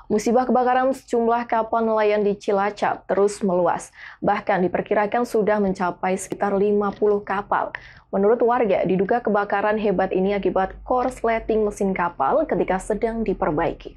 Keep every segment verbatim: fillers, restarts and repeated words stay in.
Musibah kebakaran sejumlah kapal nelayan di Cilacap terus meluas. Bahkan diperkirakan sudah mencapai sekitar lima puluh kapal. Menurut warga, diduga kebakaran hebat ini akibat korsleting mesin kapal ketika sedang diperbaiki.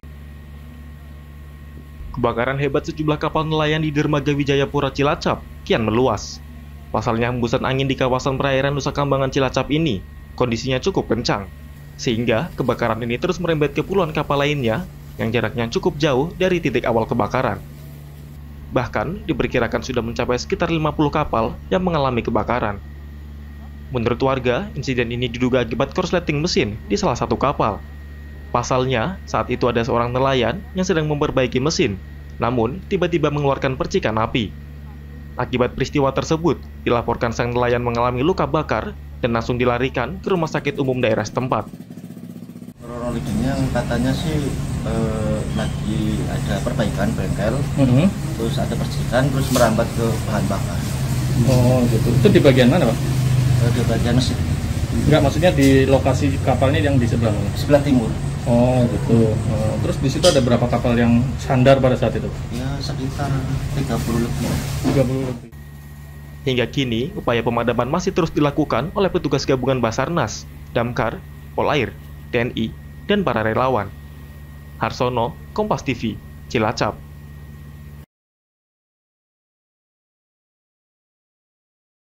Kebakaran hebat sejumlah kapal nelayan di Dermaga Wijayapura Cilacap kian meluas. Pasalnya hembusan angin di kawasan perairan Nusa Kambangan Cilacap ini kondisinya cukup kencang, sehingga kebakaran ini terus merembet ke puluhan kapal lainnya yang jaraknya cukup jauh dari titik awal kebakaran. Bahkan diperkirakan sudah mencapai sekitar lima puluh kapal yang mengalami kebakaran. Menurut warga, insiden ini diduga akibat korsleting mesin di salah satu kapal. Pasalnya, saat itu ada seorang nelayan yang sedang memperbaiki mesin, namun tiba-tiba mengeluarkan percikan api. Akibat peristiwa tersebut, dilaporkan sang nelayan mengalami luka bakar dan langsung dilarikan ke rumah sakit umum daerah setempat. Kronologinya katanya sih eh, lagi ada perbaikan bengkel, Mm-hmm. terus ada percikan, terus merambat ke bahan bakar. Oh gitu. Itu di bagian mana, Pak? Eh, di bagian mesin, Enggak, maksudnya di lokasi kapalnya yang di sebelah mana? sebelah timur. Oh gitu. Oh, terus di situ ada berapa kapal yang sandar pada saat itu? Ya sekitar tiga puluh lebih. tiga puluh lebih. Hingga kini, upaya pemadaman masih terus dilakukan oleh petugas gabungan Basarnas, Damkar, Polair, T N I, dan para relawan. Harsono, Kompas T V, Cilacap.